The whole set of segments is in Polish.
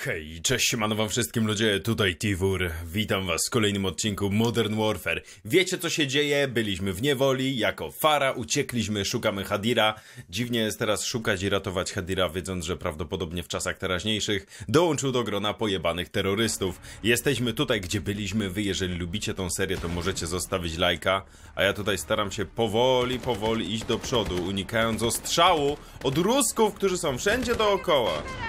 Hej, cześć, siemano wam wszystkim ludzie, tutaj Tiwur. Witam was w kolejnym odcinku Modern Warfare. Wiecie co się dzieje? Byliśmy w niewoli, jako Fara, uciekliśmy, szukamy Hadira. Dziwnie jest teraz szukać i ratować Hadira, wiedząc, że prawdopodobnie w czasach teraźniejszych dołączył do grona pojebanych terrorystów. Jesteśmy tutaj, gdzie byliśmy, wy jeżeli lubicie tą serię, to możecie zostawić lajka. A ja tutaj staram się powoli iść do przodu, unikając ostrzału od Rusków, którzy są wszędzie dookoła.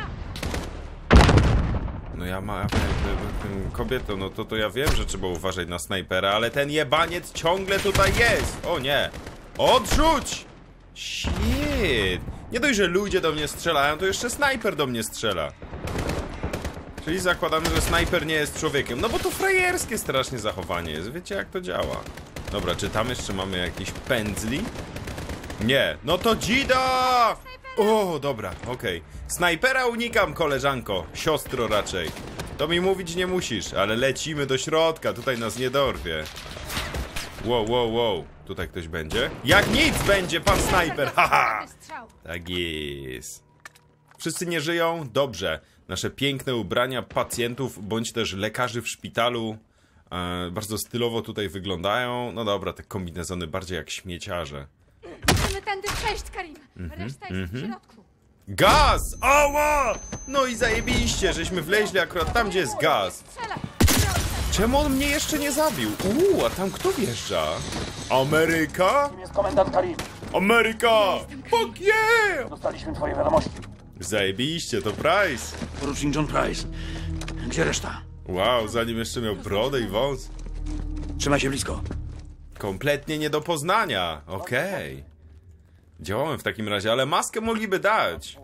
No ja mam kobieto, no to ja wiem, że trzeba uważać na snajpera, ale ten jebaniec ciągle tutaj jest! O nie! Odrzuć! Shit! Nie dość, że ludzie do mnie strzelają, to jeszcze snajper do mnie strzela. Czyli zakładamy, że snajper nie jest człowiekiem. No bo to frajerskie strasznie zachowanie jest, wiecie jak to działa. Dobra, czy tam jeszcze mamy jakiś pędzli? Nie, no to dzida! O, dobra, okej. Snajpera unikam, koleżanko. Siostro raczej. To mi mówić nie musisz, ale lecimy do środka, tutaj nas nie dorwie. Wow. Tutaj ktoś będzie? Jak nic będzie, pan snajper, haha! Tak jest. Wszyscy nie żyją? Dobrze. Nasze piękne ubrania pacjentów, bądź też lekarzy w szpitalu bardzo stylowo tutaj wyglądają. No dobra, te kombinezony bardziej jak śmieciarze. Musimy tędy przejść, Karim. Reszta jest w środku. Gaz! Ała! No i zajebiście, żeśmy wleźli akurat tam, gdzie jest gaz. Czemu on mnie jeszcze nie zabił? A tam kto wjeżdża? Ameryka? Jest komendant Karim. Ameryka! Fuck yeah! Dostaliśmy twoje wiadomości. Zajebiście, to Price. Porucznik John Price. Gdzie reszta? Wow, zanim jeszcze miał brodę i wąs. Trzymaj się blisko. Kompletnie nie do poznania. Okej. Działałem w takim razie, ale maskę mogliby dać.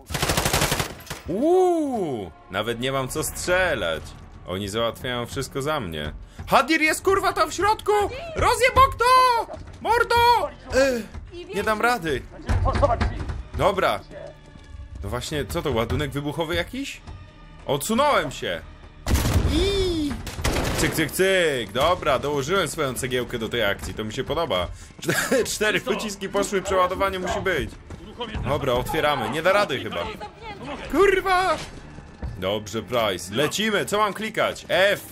Nawet nie mam co strzelać. Oni załatwiają wszystko za mnie. Hadir jest kurwa tam w środku! Rozjeb okno! Mordo! Nie dam rady. Dobra. No właśnie, co to, ładunek wybuchowy jakiś? Odsunąłem się. Cyk. Dobra, dołożyłem swoją cegiełkę do tej akcji, to mi się podoba. 4 pociski poszły, przeładowanie musi być. Dobra, otwieramy, nie da rady chyba. Kurwa! Dobrze, Price, lecimy, co mam klikać? F!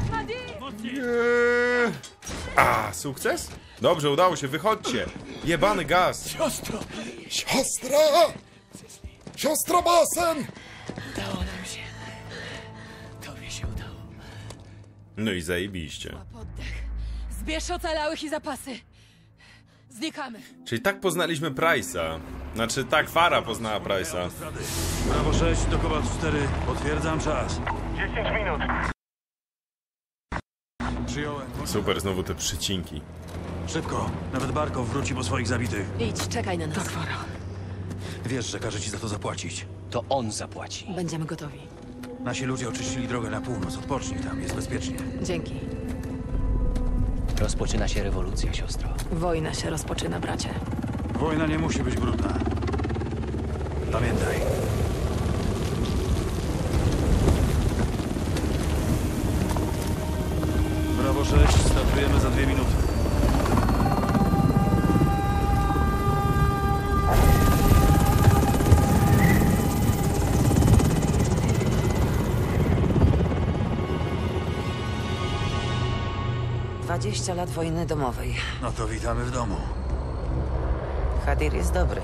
Sukces? Dobrze, udało się, wychodźcie. Jebany gaz. Siostra basen! Udało nam się. Tobie się udało. No i zajebiście. Oddech. Zbierz ocalałych i zapasy. Znikamy. Czyli tak poznaliśmy Price'a. Znaczy, tak Fara poznała Price'a. Brawo 6 do Kowal 4. Potwierdzam czas. 10 minut. Przyjąłem. Super, znowu te przycinki. Szybko. Nawet Barkow wróci po swoich zabitych. Idź, czekaj na nas. Tak, Fara. Wiesz, że każe ci za to zapłacić. To on zapłaci. Będziemy gotowi. Nasi ludzie oczyścili drogę na północ. Odpocznij tam, jest bezpiecznie. Dzięki. Rozpoczyna się rewolucja, siostro. Wojna się rozpoczyna, bracie. Wojna nie musi być brudna. Pamiętaj. Brawo 6, startujemy za 2 minuty. Dwadzieścia lat wojny domowej. No to witamy w domu. Hadir jest dobry.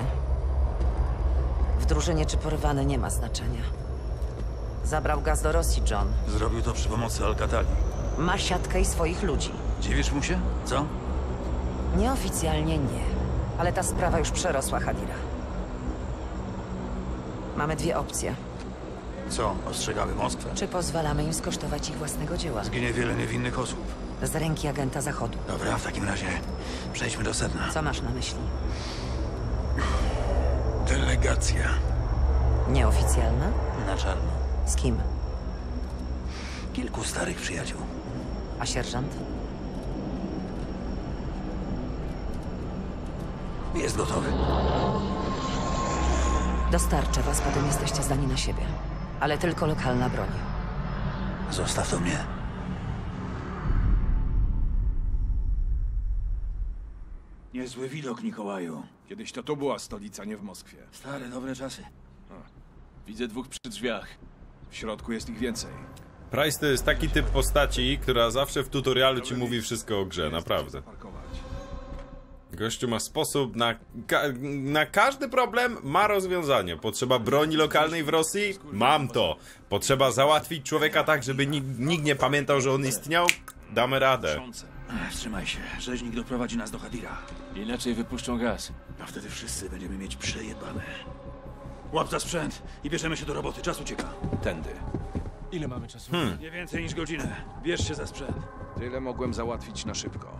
W drużynie czy porwany nie ma znaczenia. Zabrał gaz do Rosji, John. Zrobił to przy pomocy Alcatali. Ma siatkę i swoich ludzi. Dziwisz mu się? Co? Nieoficjalnie nie. Ale ta sprawa już przerosła Hadira. Mamy 2 opcje. Co? Ostrzegamy Moskwę? Czy pozwalamy im skosztować ich własnego dzieła? Zginie wiele niewinnych osób. Z ręki agenta Zachodu. Dobra, w takim razie przejdźmy do sedna. Co masz na myśli? Delegacja. Nieoficjalna? Na czarno. Z kim? Kilku starych przyjaciół. A sierżant? Jest gotowy. Dostarczę was, potem jesteście zdani na siebie. Ale tylko lokalna broń. Zostaw to mnie. Niezły widok, Mikołaju. Kiedyś to tu była stolica, nie w Moskwie. Stare, dobre czasy. Widzę 2 przy drzwiach. W środku jest ich więcej. Price to jest taki typ postaci, która zawsze w tutorialu ci mówi wszystko o grze, naprawdę. Gościu ma sposób na każdy problem, ma rozwiązanie. Potrzeba broni lokalnej w Rosji? Mam to. Potrzeba załatwić człowieka tak, żeby nikt nie pamiętał, że on istniał? Damy radę. Wstrzymaj się. Rzeźnik doprowadzi nas do Hadira. Inaczej wypuszczą gaz. A wtedy wszyscy będziemy mieć przejebane. Łap za sprzęt i bierzemy się do roboty. Czas ucieka. Tędy. Ile mamy czasu? Nie więcej niż godzinę. Bierz się za sprzęt. Tyle mogłem załatwić na szybko.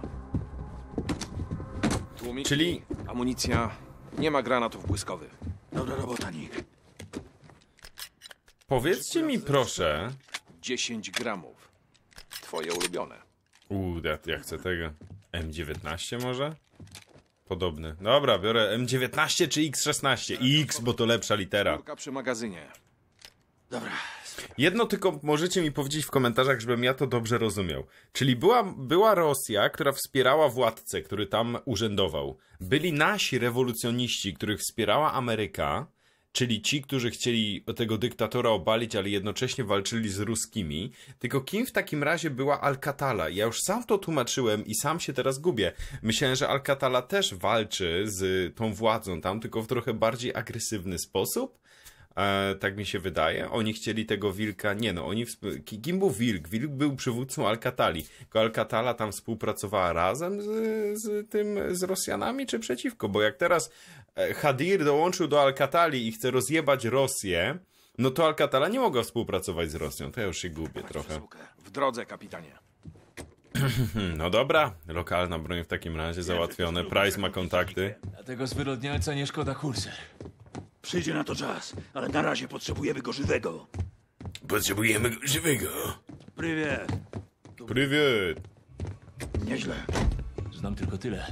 Tłumiki, Czyli- amunicja, nie ma granatów błyskowych. Dobra robota, Nick. Powiedzcie mi proszę... 10 gramów. Twoje ulubione. Ja chcę tego. M19 może? Podobny. Dobra, biorę M19 czy X16? X, bo to lepsza litera. Kurka przy magazynie. Dobra. Jedno tylko możecie mi powiedzieć w komentarzach, żebym ja to dobrze rozumiał. Czyli była Rosja, która wspierała władcę, który tam urzędował. Byli nasi rewolucjoniści, których wspierała Ameryka, czyli ci, którzy chcieli tego dyktatora obalić, ale jednocześnie walczyli z ruskimi. Tylko kim w takim razie była Alcatala? Ja już sam to tłumaczyłem i sam się teraz gubię. Myślałem, że Alcatala też walczy z tą władzą tam, tylko w trochę bardziej agresywny sposób. Tak mi się wydaje. Oni chcieli tego wilka... Nie no, kim był wilk? Wilk był przywódcą Alcatali. Tylko Alcatala tam współpracowała razem z Rosjanami, czy przeciwko? Bo jak teraz Hadir dołączył do Alcatali i chce rozjebać Rosję, no to Alcatala nie mogła współpracować z Rosją. To ja już się gubię trochę. W drodze, kapitanie. No dobra, lokalna broń w takim razie załatwione. Price ma kontakty. Dlatego zwyrodnialca nie szkoda kurser. Przyjdzie na to czas, ale na razie potrzebujemy go żywego. Potrzebujemy go żywego. Prywiet. Prywiet. Nieźle. Znam tylko tyle.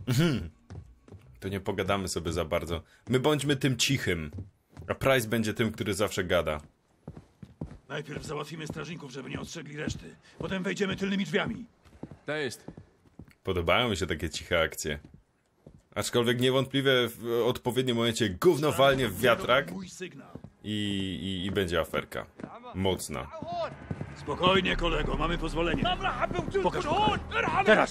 To nie pogadamy sobie za bardzo. My bądźmy tym cichym. A Price będzie tym, który zawsze gada. Najpierw załatwimy strażników, żeby nie ostrzegli reszty. Potem wejdziemy tylnymi drzwiami. To jest. Podobają mi się takie ciche akcje. Aczkolwiek niewątpliwie w odpowiednim momencie gówno walnie w wiatrak Mój sygnał. i będzie aferka. Mocna. Spokojnie, kolego, mamy pozwolenie. Pokaż tutaj. Teraz.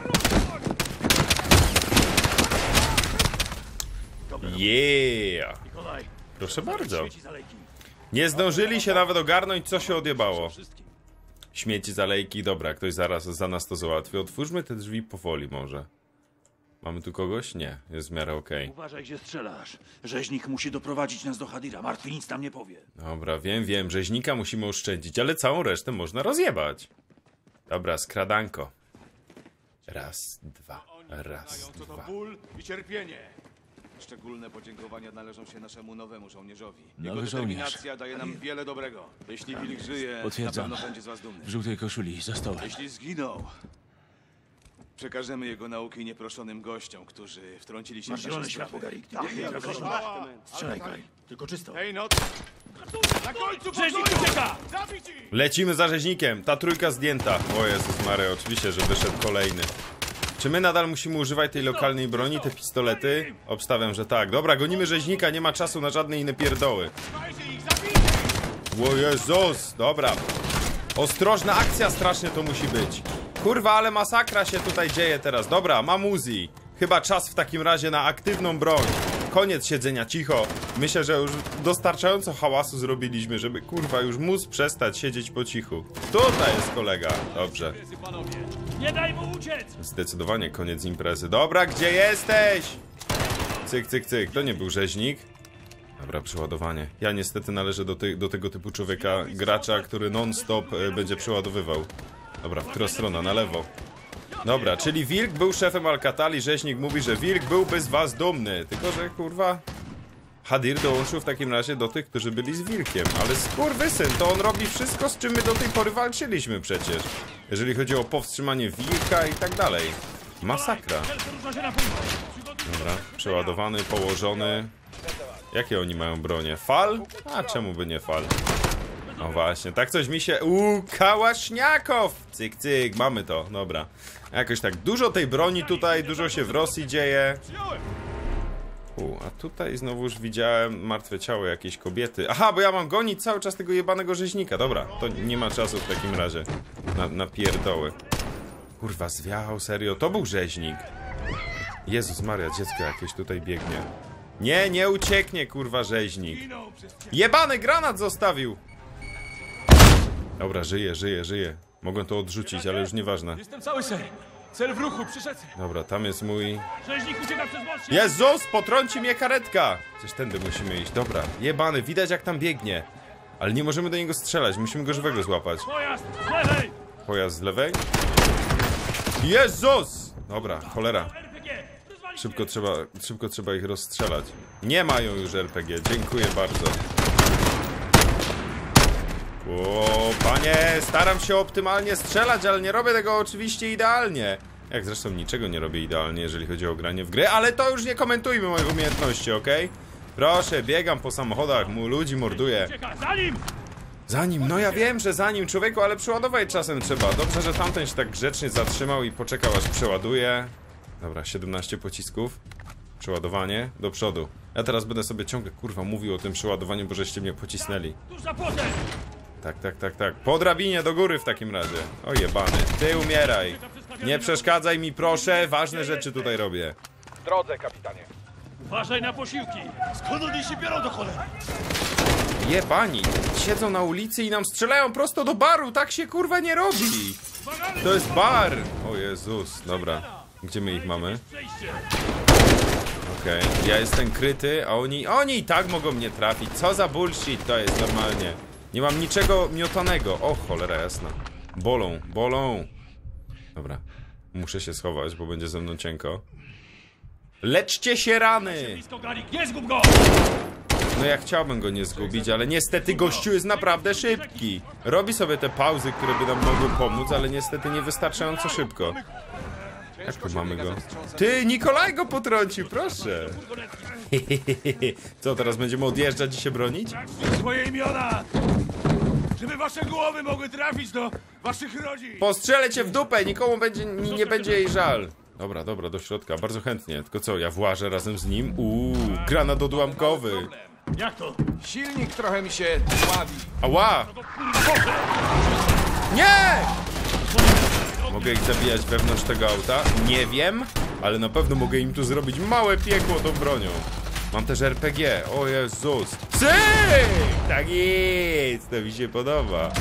Yeah! Nikolaj. Proszę bardzo. Świeci z alejki. Nie zdążyli się nawet ogarnąć, co się odjebało. Śmieci z alejki. Dobra, ktoś zaraz za nas to załatwi. Otwórzmy te drzwi powoli może. Mamy tu kogoś? Nie, jest w miarę okej. Uważaj, gdzie strzelasz. Rzeźnik musi doprowadzić nas do Hadira. Martwy nic nam nie powie. Dobra, wiem, rzeźnika musimy oszczędzić, ale całą resztę można rozjebać. Dobra, skradanko. Raz, dwa, raz, To dwa. ból i cierpienie. Szczególne podziękowania należą się naszemu nowemu żołnierzowi. Jego Nowy żołnierz. determinacja daje nam wiele dobrego. Jeśli Wilk żyje, Potwierdzam. na pewno będzie z was dumny. W żółtej koszuli, za stołem. Jeśli zginął, przekażemy jego nauki nieproszonym gościom, którzy wtrącili się Masz w nasze zielone strefy. światło, Garik. Strzelaj, Kaj. Tylko czysto. Hej, noc! Na końcu Rzeźnik ucieka! Zabić ich! Lecimy za rzeźnikiem. Ta trójka zdjęta. O Jezus Maria, oczywiście, że wyszedł kolejny. Czy my nadal musimy używać tej lokalnej broni, te pistolety? Obstawiam, że tak. Dobra, gonimy rzeźnika, nie ma czasu na żadne inne pierdoły. O Jezus, dobra. Ostrożna akcja strasznie to musi być. Kurwa, ale masakra się tutaj dzieje teraz. Dobra, mam Uzi. Chyba czas w takim razie na aktywną broń. Koniec siedzenia cicho. Myślę, że już dostarczająco hałasu zrobiliśmy, żeby kurwa już móc przestać siedzieć po cichu. Tutaj jest kolega. Dobrze. Nie daj mu uciec! Zdecydowanie koniec imprezy. Dobra, gdzie jesteś? Cyk, cyk, cyk. To nie był rzeźnik. Dobra, przeładowanie. Ja niestety należę do tego typu człowieka, gracza, który non-stop będzie przeładowywał. Dobra, w którą stronę? Na lewo. Dobra, czyli Wilk był szefem Alcatali, rzeźnik mówi, że Wilk byłby z was dumny. Tylko, że kurwa... Hadir dołączył w takim razie do tych, którzy byli z Wilkiem. Ale skurwysyn, to on robi wszystko, z czym my do tej pory walczyliśmy przecież. Jeżeli chodzi o powstrzymanie Wilka i tak dalej. Masakra. Dobra, przeładowany, położony. Jakie oni mają bronie? Fal? A czemu by nie fal? No właśnie, tak coś mi się... Kałaśniakow! Cyk, cyk, mamy to, dobra. Jakoś tak dużo tej broni tutaj, dużo się w Rosji dzieje. A tutaj znowuż widziałem martwe ciało jakiejś kobiety. Aha, bo ja mam gonić cały czas tego jebanego rzeźnika. Dobra, to nie ma czasu w takim razie na pierdoły. Kurwa, zwiał, serio, to był rzeźnik. Jezus Maria, dziecko jakieś tutaj biegnie. Nie, nie ucieknie, kurwa, rzeźnik. Jebany granat zostawił. Dobra, żyje. Mogłem to odrzucić, ale już nieważne. Jestem cały ser. Cel w ruchu, przyszedł. Dobra, tam jest mój... Rzeźnik ucieka przez most. Jezus, potrąci mnie karetka! Gdzieś tędy musimy iść, dobra. Jebany, widać jak tam biegnie. Ale nie możemy do niego strzelać, musimy go żywego złapać. Pojazd z lewej. Pojazd z lewej? Jezus! Dobra, cholera. Szybko trzeba ich rozstrzelać. Nie mają już RPG, dziękuję bardzo. O, panie, staram się optymalnie strzelać, ale nie robię tego oczywiście idealnie. Jak zresztą niczego nie robię idealnie, jeżeli chodzi o granie w gry, ale to już nie komentujmy moich umiejętności, okej? Proszę, biegam po samochodach, ludzi morduję. Za nim, no ja wiem, że za nim, człowieku, ale przeładować czasem trzeba. Dobrze, że tamten się tak grzecznie zatrzymał i poczekał, aż przeładuje. Dobra, 17 pocisków. Przeładowanie, do przodu. Ja teraz będę sobie ciągle, kurwa, mówił o tym przeładowaniu, bo żeście mnie pocisnęli. Tak. Po drabinie do góry w takim razie. O jebany, ty umieraj. Nie przeszkadzaj mi, proszę, ważne rzeczy tutaj robię. W drodze, kapitanie. Uważaj na posiłki. Skąd oni się biorą do cholery? Jebani, siedzą na ulicy i nam strzelają prosto do baru, tak się kurwa nie robi. To jest bar. O Jezus, dobra. Gdzie my ich mamy? Okej, ja jestem kryty, a oni i tak mogą mnie trafić. Co za bullshit to jest normalnie. Nie mam niczego miotanego. O cholera jasna. Bolą. Dobra, muszę się schować, bo będzie ze mną cienko. Leczcie się rany! Nie zgub go! No ja chciałbym go nie zgubić, ale niestety gościu jest naprawdę szybki. Robi sobie te pauzy, które by nam mogły pomóc, ale niestety niewystarczająco szybko. Jak tu mamy go? Ty, Nikolaj go potrącił, proszę. Co, teraz będziemy odjeżdżać i się bronić? Swoje imiona! Żeby wasze głowy mogły trafić do waszych rodzin! Postrzelę cię w dupę, nikomu nie będzie jej żal. Dobra, do środka, bardzo chętnie. Tylko co, ja włażę razem z nim? Granat odłamkowy. Jak to? Silnik trochę mi się dławi. Ała! Nie! Mogę ich zabijać wewnątrz tego auta? Nie wiem, ale na pewno mogę im tu zrobić małe piekło tą bronią. Mam też RPG, o Jezus. Tak jest, to mi się podoba.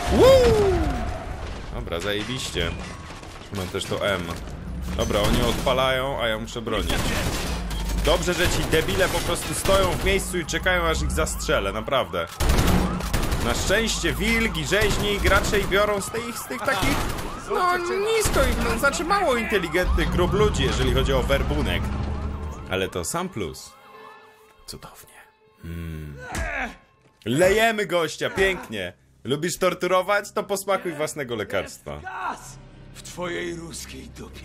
Dobra, zajebiście. Mam też to M. Dobra, oni odpalają, a ja muszę bronić. Dobrze, że ci debile po prostu stoją w miejscu i czekają, aż ich zastrzelę, naprawdę. Na szczęście wilk i rzeźnik raczej biorą z tych takich, no nisko, no, znaczy mało inteligentnych grup ludzi, jeżeli chodzi o werbunek. Ale to sam plus. Cudownie. Lejemy gościa, pięknie. Lubisz torturować? To posmakuj własnego lekarstwa. Gaz! W twojej ruskiej dupie.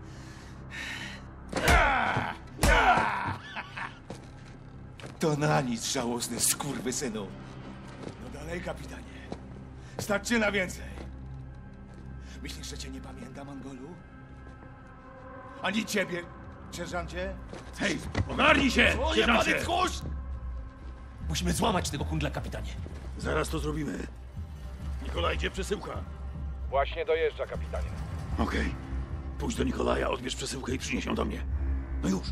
To na nic, żałosny skurwysynu. No dalej, kapitanie. Stać cię na więcej. Myślisz, że cię nie pamiętam, Angolu? Ani ciebie, sierżancie? Hej, ogarnij się, sierżancie! Musimy złamać tego kundla, kapitanie. Zaraz to zrobimy. Nikolaj, gdzie przesyłka? Właśnie dojeżdża, kapitanie. Okej. Pójdź do Nikolaja, odbierz przesyłkę i przynieś ją do mnie. No już.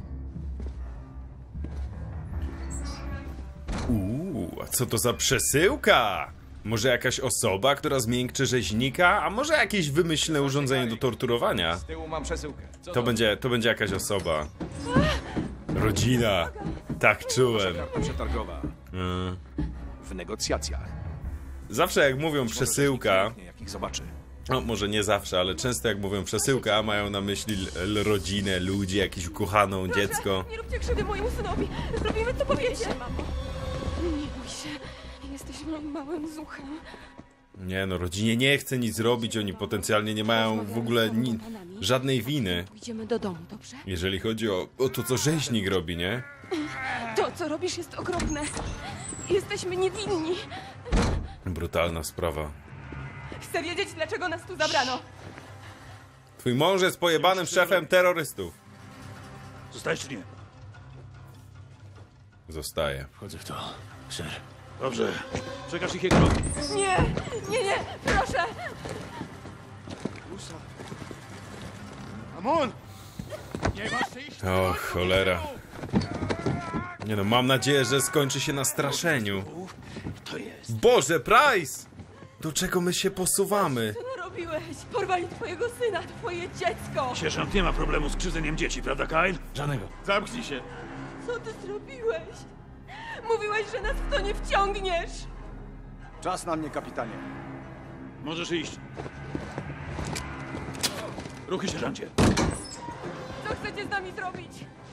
A co to za przesyłka? Może jakaś osoba, która zmiękczy rzeźnika? A może jakieś wymyślne urządzenie do torturowania? Z tyłu mam przesyłkę. To będzie jakaś osoba. Rodzina. Tak czułem. Karta przetargowa. W negocjacjach. Zawsze jak mówią przesyłka, Jak ich zobaczy. no może nie zawsze, ale często jak mówią przesyłka, mają na myśli rodzinę, ludzi, jakąś ukochaną, dziecko. Nie róbcie krzywdy mojemu synowi. Zrobimy, co powiecie. Mamo. Nie bój się. Jesteś moim małym zuchem. Nie no, rodzinie nie chce nic robić, oni potencjalnie nie mają w ogóle żadnej winy. Pójdziemy do domu, dobrze? Jeżeli chodzi o to, co rzeźnik robi, nie? To, co robisz, jest okropne. Jesteśmy niewinni. Brutalna sprawa. Chcę wiedzieć, dlaczego nas tu zabrano. Twój mąż jest pojebanym szefem terrorystów. Zostajesz czy nie? Zostaje. Wchodzę w to. Ser. Dobrze. Przekaż ich jego. Nie, nie, nie, proszę! Amon! Nie masz iść! O, cholera. Nie no, mam nadzieję, że skończy się na straszeniu. To jest. Boże, Price! Do czego my się posuwamy? Co narobiłeś? Porwali twojego syna, twoje dziecko! Sierżant nie ma problemu z krzywdzeniem dzieci, prawda, Kyle? Żadnego. Zamknij się! Co ty zrobiłeś? Mówiłeś, że nas w to nie wciągniesz! Czas na mnie, kapitanie. Możesz iść. Ruchy, sierżancie. Co chcecie z nami zrobić?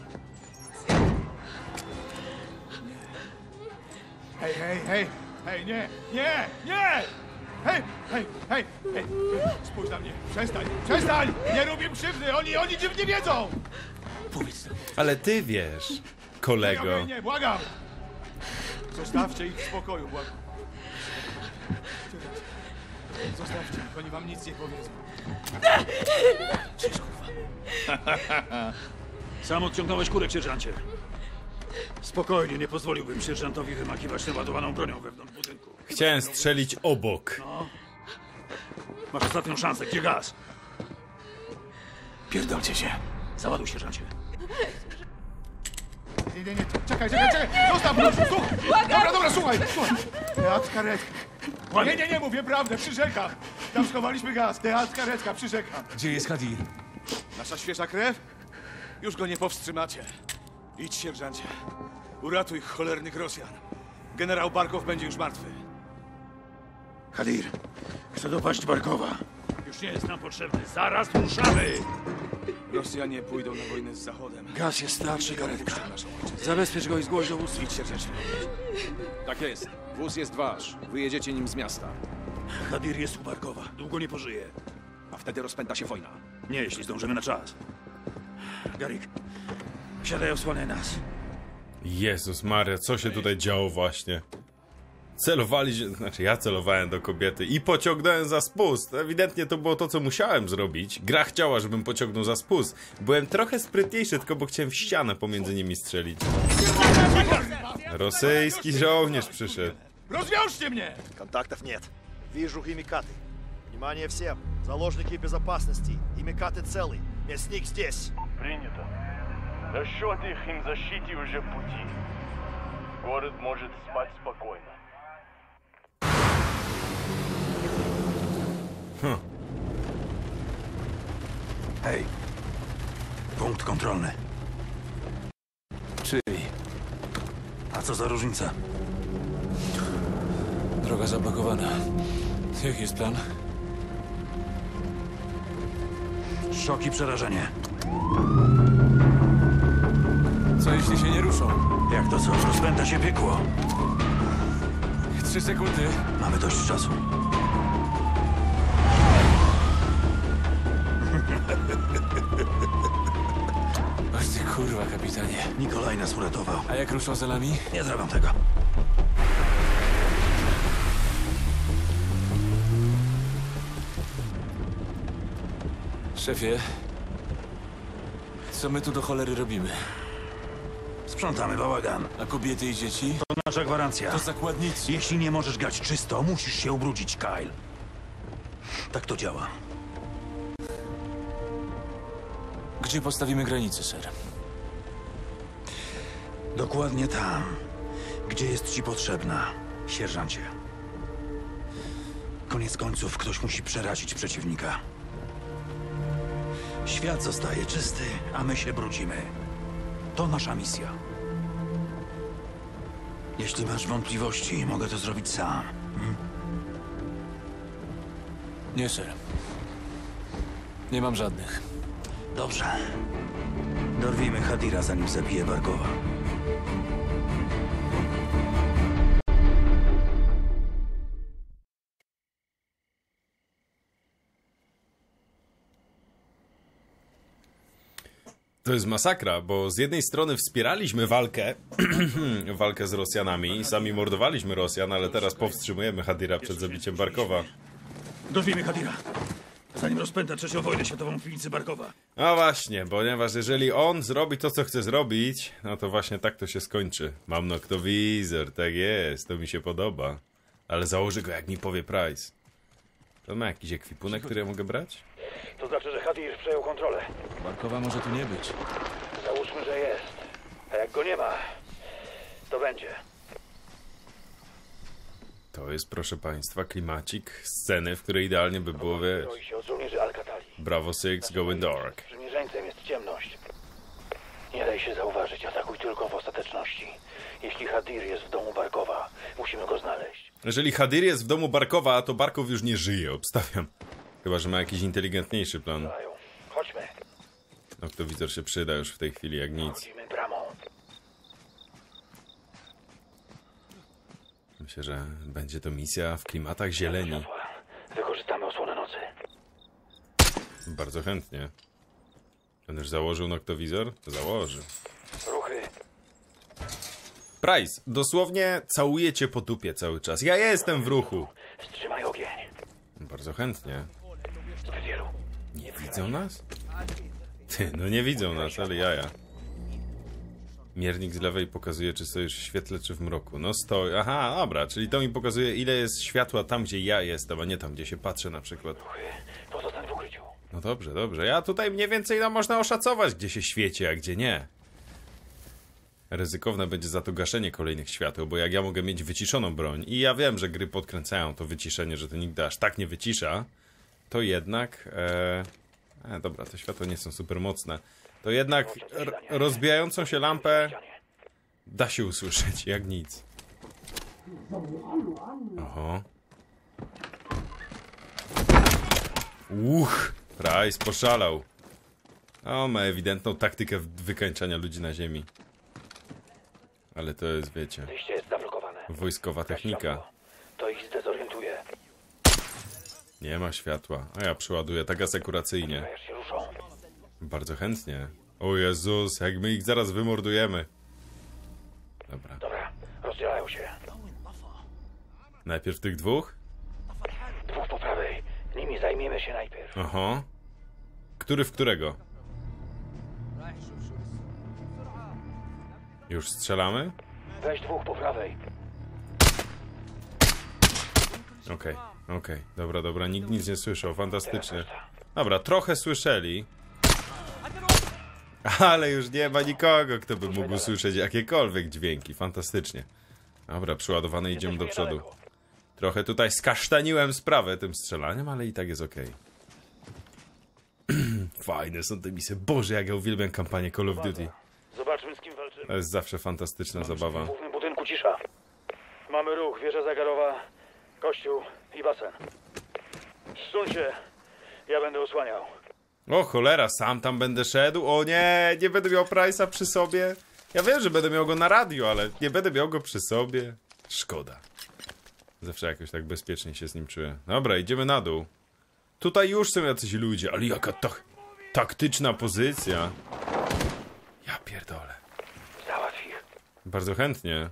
Hej, hej, hej! Hej, nie! Nie! Nie! Hej, hej, hej, hej! Spójrz na mnie! Przestań! Przestań! Nie robię krzywdy! Oni niczym nie wiedzą! Powiedz to. Ale ty wiesz, kolego. Nie, błagam! Zostawcie ich w spokoju, błagam. Zostawcie ich, oni wam nic nie powiedzą. Sam odciągnąłeś kurek, sierżancie. Spokojnie, nie pozwoliłbym sierżantowi wymakiwać naładowaną bronią wewnątrz budynku. Chciałem strzelić obok. Masz ostatnią szansę, gdzie gaz? Pierdolcie się. Załaduj, sierżancie. Nie, czekaj! Zostaw, proszę, słuchaj! Dobra, słuchaj! Teatr karetka. Nie, mówię prawdę, przyrzekam. Tam schowaliśmy gaz. Teatr karetka, przyrzekam. Gdzie jest Hadir? Nasza świeża krew? Już go nie powstrzymacie. Idź, sierżancie. Uratuj cholernych Rosjan. Generał Barkow będzie już martwy. Hadir, chcę dopaść Barkowa. Już nie jest nam potrzebny. Zaraz ruszamy! Rosjanie pójdą na wojnę z Zachodem. Gaz jest starszy, karetka. Naszą ojczyznę. Zabezpiecz go i zgłoś do wózki. Idź, sierżancie. Tak jest. Wóz jest wasz. Wyjedziecie nim z miasta. Hadir jest u Barkowa. Długo nie pożyje. A wtedy rozpęta się wojna. Nie, jeśli zdążymy na czas. Garik, siadaj, osłaniaj nas. Jezus Maria, co się tutaj działo właśnie? Celowali się, znaczy ja celowałem do kobiety i pociągnąłem za spust. Ewidentnie to było to, co musiałem zrobić. Gra chciała, żebym pociągnął za spust. Byłem trochę sprytniejszy, tylko bo chciałem w ścianę pomiędzy nimi strzelić. Rosyjski żołnierz przyszedł. Rozwiążcie mnie! Контактов нет. Вижу химикаты. Внимание всем. Заложники безопасности. Химикаты целы. Мясник здесь. Принято. Расчет их им защите уже в пути. Город может спать спокойно. Hej, punkt kontrolny. Czyli A co za różnica? droga zablokowana. Jaki jest plan? Szok i przerażenie. Co jeśli się nie ruszą? Jak to co? Rozpęta się piekło. 3 sekundy. Mamy dość czasu. Ach ty kurwa, kapitanie. Nikolaj nas uratował. A jak ruszą za nami? Nie zrobią tego. Szefie, co my tu do cholery robimy? Sprzątamy bałagan. A kobiety i dzieci? To nasza gwarancja. To zakładnicy. Jeśli nie możesz grać czysto, musisz się ubrudzić, Kyle. Tak to działa. Gdzie postawimy granicę, ser? Dokładnie tam, gdzie jest ci potrzebna, sierżancie. Koniec końców ktoś musi przerazić przeciwnika. Świat zostaje czysty, a my się brudzimy. To nasza misja. Jeśli masz wątpliwości, mogę to zrobić sam. Nie, ser. Nie mam żadnych. Dobrze. Dorwijmy Hadira, zanim zabije Barkowa. To jest masakra, bo z jednej strony wspieraliśmy walkę, walkę z Rosjanami, sami mordowaliśmy Rosjan, ale teraz powstrzymujemy Hadira przed zabiciem Barkowa. Dorwijmy Hadira. zanim rozpęta III wojnę światową w piwnicy Barkowa. No właśnie, ponieważ jeżeli on zrobi to, co chce zrobić, no to właśnie tak to się skończy. Mam noktowizor, tak jest, to mi się podoba. Ale założę go, jak mi powie Price. To ma jakiś ekwipunek, który ja mogę brać? To znaczy, że Hadir przejął kontrolę. Barkowa może tu nie być. Załóżmy, że jest. A jak go nie ma, to będzie. To jest, proszę państwa, klimacik sceny, w której idealnie by było, wiesz... Broi się od żołnierzy Al-Katali. Bravo 6, going dark. Przymierzeńcem jest ciemność. Nie daj się zauważyć, atakuj tylko w ostateczności. Jeśli Hadir jest w domu Barkowa, musimy go znaleźć. Jeżeli Hadir jest w domu Barkowa, to Barkow już nie żyje, obstawiam. Chyba że ma jakiś inteligentniejszy plan. Chodźmy. Noktowizor się przyda już w tej chwili, jak nic. Chodzimy bramą. Myślę, że będzie to misja w klimatach zieleni. Wykorzystamy osłonę nocy. Bardzo chętnie. Będziesz założył noktowizor? Założył. Ruchy. Price, dosłownie całuję cię po dupie cały czas. Ja jestem w ruchu. Wstrzymaj ogień. Bardzo chętnie. Zbyt wielu. Nie widzą nas? Ty, no nie widzą nas, ale jaja. Miernik z lewej pokazuje, czy stoisz w świetle, czy w mroku. No stoi. Aha, dobra, czyli to mi pokazuje, ile jest światła tam, gdzie ja jestem, a nie tam, gdzie się patrzę na przykład. Ruchy. Pozostań w ukryciu. No dobrze, dobrze. Ja tutaj mniej więcej można oszacować, gdzie się świeci, a gdzie nie. Ryzykowne będzie za to gaszenie kolejnych świateł, bo jak ja mogę mieć wyciszoną broń i ja wiem, że gry podkręcają to wyciszenie, że to nigdy aż tak nie wycisza, to jednak... dobra, te światła nie są super mocne. To jednak rozbijającą się lampę da się usłyszeć, jak nic. Oho. Price poszalał. O, ma ewidentną taktykę wykańczania ludzi na ziemi. Ale to jest, wiecie, Wyjście jest zablokowane. wojskowa technika. To ich zdezorientuje. Nie ma światła. A ja przeładuję tak asekuracyjnie. Wiesz, się ruszą. Bardzo chętnie. O Jezus, jak my ich zaraz wymordujemy. Dobra. Dobra, rozdzielają się. Najpierw tych dwóch? Dwóch po prawej. Nimi zajmiemy się najpierw. Oho. Który w którego? Już strzelamy? Weź dwóch po prawej. Okej. Dobra, nikt nic nie słyszał, fantastycznie. Dobra, trochę słyszeli. Ale już nie ma nikogo, kto by mógł słyszeć jakiekolwiek dźwięki, fantastycznie. Dobra, przeładowane, idziemy do przodu. Trochę tutaj skasztaniłem sprawę tym strzelaniem, ale i tak jest okej. Fajne są te misje. Boże, jak ja uwielbiam kampanię Call of Duty. Zobaczmy, z kim walczymy. To jest zawsze fantastyczna zabawa. W głównym budynku cisza. Mamy ruch, wieża zegarowa, kościół i basen. Zsuń się, ja będę osłaniał. O cholera, sam tam będę szedł? O nie, nie będę miał Price'a przy sobie. Ja wiem, że będę miał go na radio, ale nie będę miał go przy sobie. Szkoda. Zawsze jakoś tak bezpiecznie się z nim czuję. Dobra, idziemy na dół. Tutaj już są jacyś ludzie, ale jaka taktyczna pozycja. Ja pierdolę. Załatw ich. Bardzo chętnie.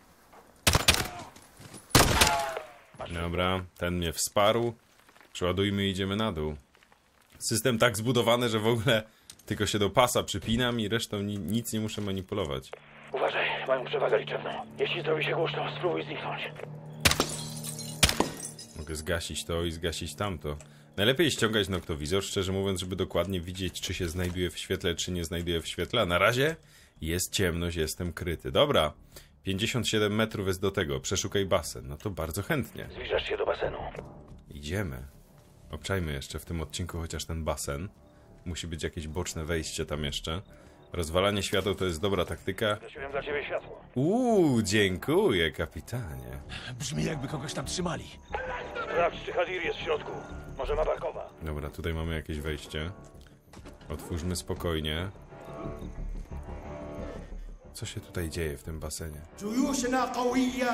Dobra, ten mnie wsparł. Przeładujmy i idziemy na dół. System tak zbudowany, że w ogóle tylko się do pasa przypinam i resztą nic nie muszę manipulować. Uważaj, mają przewagę liczebną. Jeśli zrobi się głośno, spróbuj zniknąć. Mogę zgasić to i zgasić tamto. Najlepiej ściągać noktowizor, szczerze mówiąc, żeby dokładnie widzieć, czy się znajduje w świetle, czy nie znajduje w świetle. A na razie jest ciemność, jestem kryty. Dobra, 57 metrów jest do tego. Przeszukaj basen. No to bardzo chętnie. Zbliżasz się do basenu. Idziemy. Obczajmy jeszcze w tym odcinku chociaż ten basen. Musi być jakieś boczne wejście tam jeszcze. Rozwalanie świateł to jest dobra taktyka. Zgasiłem dla ciebie światło. Dziękuję, kapitanie. Brzmi, jakby kogoś tam trzymali. Sprawdź, czy Hadir jest w środku. Może ma Barkowa. Dobra, tutaj mamy jakieś wejście. Otwórzmy spokojnie. Co się tutaj dzieje w tym basenie? جيوشنا قوية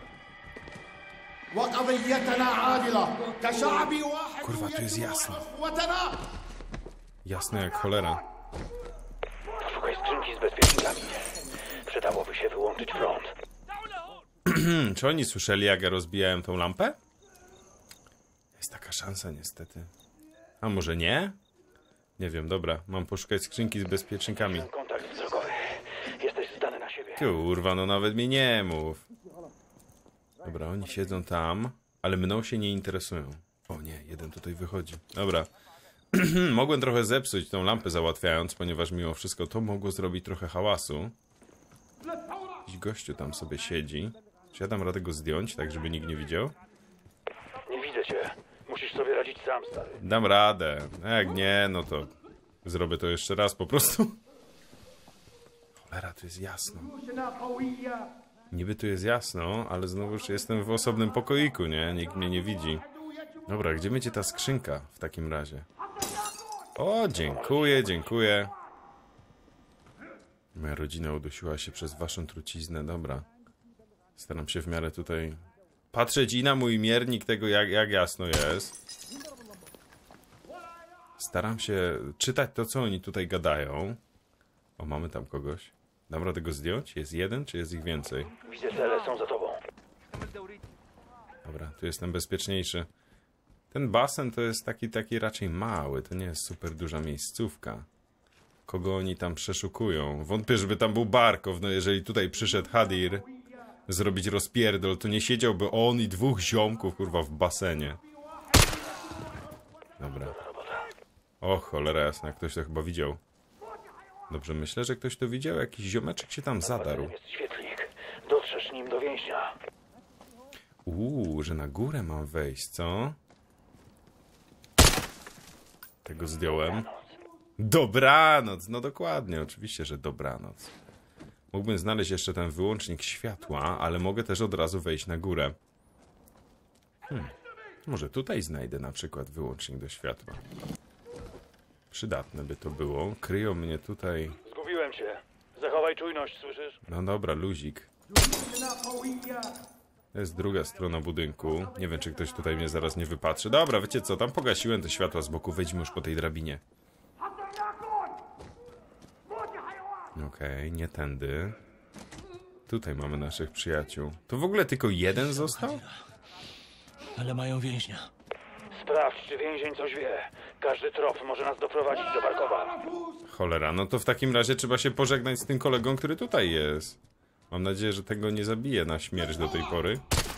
وقضيتنا عادلة كشعب واحد Kurwa, tu jest jasno. إخوتنا. Jasno jak cholera. Poszukaj skrzynki z bezpiecznikami. Przydałoby się wyłączyć prąd. Czy oni słyszeli, jak ja rozbijałem tą lampę? Jest taka szansa niestety. A może nie? Nie wiem, dobra. Mam poszukać skrzynki z bezpiecznikami. Kontakt wzrokowy. Jesteś zdany na siebie. Kurwa, no nawet mi nie mów. Dobra, oni siedzą tam, ale mną się nie interesują. O nie, jeden tutaj wychodzi. Dobra. Mogłem trochę zepsuć tą lampę załatwiając, ponieważ mimo wszystko to mogło zrobić trochę hałasu. Jakiś gościu tam sobie siedzi. Czy ja dam radę go zdjąć, tak żeby nikt nie widział? Nie widzę cię. Musisz sobie radzić sam, stary. Dam radę. Jak nie, no to zrobię to jeszcze raz po prostu. Cholera, tu jest jasno. Niby tu jest jasno, ale znowuż jestem w osobnym pokoiku, nie? Nikt mnie nie widzi. Dobra, gdzie będzie ta skrzynka w takim razie? O, dziękuję, dziękuję. Moja rodzina udusiła się przez waszą truciznę, dobra. Staram się w miarę tutaj patrzeć i na mój miernik tego, jak jasno jest. Staram się czytać to, co oni tutaj gadają. O, mamy tam kogoś. Dam radę go zdjąć? Jest jeden, czy jest ich więcej? Widzę cele, są za tobą. Dobra, tu jestem bezpieczniejszy. Ten basen to jest taki raczej mały, to nie jest super duża miejscówka. Kogo oni tam przeszukują? Wątpię, żeby tam był Barkow, no jeżeli tutaj przyszedł Hadir zrobić rozpierdol, to nie siedziałby on i dwóch ziomków, kurwa, w basenie. Dobra. O, cholera jasna, ktoś to chyba widział. Dobrze, myślę, że ktoś to widział, jakiś ziomeczek się tam zadarł. Jest świetlik. Dotrzesz nim do więźnia. Że na górę mam wejść, co? Tego zdjąłem. Dobranoc! No dokładnie, oczywiście, że dobranoc. Mógłbym znaleźć jeszcze ten wyłącznik światła, ale mogę też od razu wejść na górę. Może tutaj znajdę na przykład wyłącznik do światła. Przydatne by to było. Kryją mnie tutaj... Zgubiłem cię. Zachowaj czujność, słyszysz? No dobra, luzik. To jest druga strona budynku. Nie wiem, czy ktoś tutaj mnie zaraz nie wypatrzy. Dobra, wiecie co, tam pogasiłem te światła z boku. Wejdźmy już po tej drabinie. Okej, nie tędy. Tutaj mamy naszych przyjaciół. To w ogóle tylko jeden został? Ale mają więźnia. Sprawdź, czy więzień coś wie. Każdy trop może nas doprowadzić do Barkowa. Cholera, no to w takim razie trzeba się pożegnać z tym kolegą, który tutaj jest. Mam nadzieję, że tego nie zabije na śmierć do tej pory.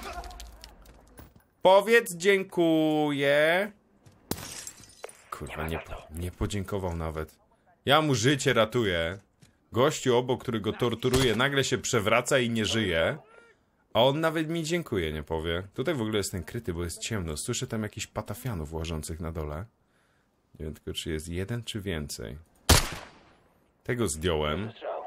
Powiedz dziękuję. Kurwa, nie podziękował nawet. Ja mu życie ratuję. Gościu obok, który go torturuje, nagle się przewraca i nie żyje. A on nawet mi dziękuję, nie powie. Tutaj w ogóle jestem kryty, bo jest ciemno. Słyszę tam jakichś patafianów łażących na dole. Nie wiem tylko, czy jest jeden, czy więcej. Tego zdjąłem.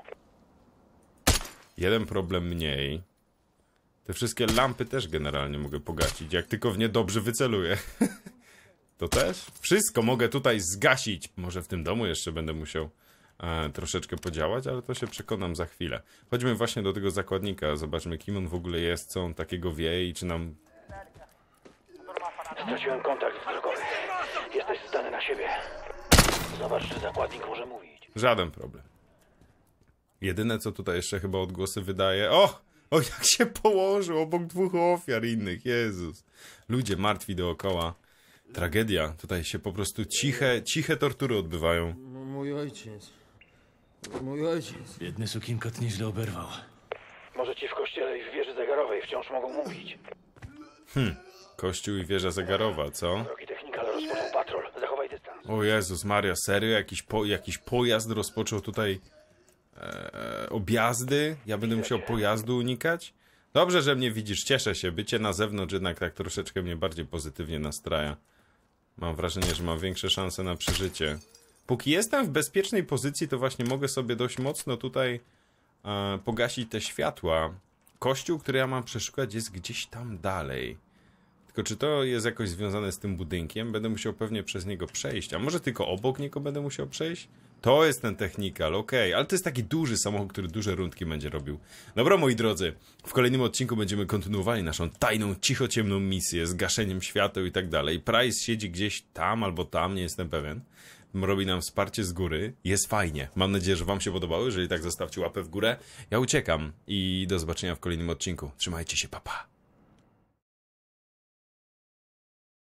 Jeden problem mniej. Te wszystkie lampy też generalnie mogę pogasić, jak tylko w nie dobrze wyceluję. To też? Wszystko mogę tutaj zgasić. Może w tym domu jeszcze będę musiał troszeczkę podziałać, ale to się przekonam za chwilę. Chodźmy właśnie do tego zakładnika, zobaczmy, kim on w ogóle jest, co on takiego wie i czy nam... Straciłem kontakt wzrokowy. Jesteś zdany na siebie. Zobacz, czy zakładnik może mówić. Żaden problem. Jedyne, co tutaj jeszcze chyba odgłosy wydaje... O, jak się położył obok dwóch ofiar innych, Jezus. Ludzie martwi dookoła. Tragedia. Tutaj się po prostu ciche tortury odbywają. Mój ojciec. Mój ojciec. Biedny sukinkot nieźle oberwał. Może ci w kościele i w wieży zegarowej wciąż mogą mówić. Kościół i wieża zegarowa, co? Drogi technikal rozpoczął patrol. Zachowaj dystans. O Jezus Maria, serio? Jakiś pojazd rozpoczął tutaj objazdy? Ja będę musiał pojazdu unikać? Dobrze, że mnie widzisz, cieszę się. Bycie na zewnątrz jednak tak troszeczkę mnie bardziej pozytywnie nastraja. Mam wrażenie, że mam większe szanse na przeżycie. Póki jestem w bezpiecznej pozycji, to właśnie mogę sobie dość mocno tutaj pogasić te światła. Kościół, który ja mam przeszukać, jest gdzieś tam dalej. Tylko czy to jest jakoś związane z tym budynkiem? Będę musiał pewnie przez niego przejść. A może tylko obok niego będę musiał przejść? To jest ten technikal, okej. Ale to jest taki duży samochód, który duże rundki będzie robił. Dobra, moi drodzy, w kolejnym odcinku będziemy kontynuowali naszą tajną, cichociemną misję z gaszeniem świateł i tak dalej. Price siedzi gdzieś tam albo tam, nie jestem pewien. Robi nam wsparcie z góry. Jest fajnie. Mam nadzieję, że wam się podobało. Jeżeli tak, zostawcie łapę w górę. Ja uciekam i do zobaczenia w kolejnym odcinku. Trzymajcie się, pa pa.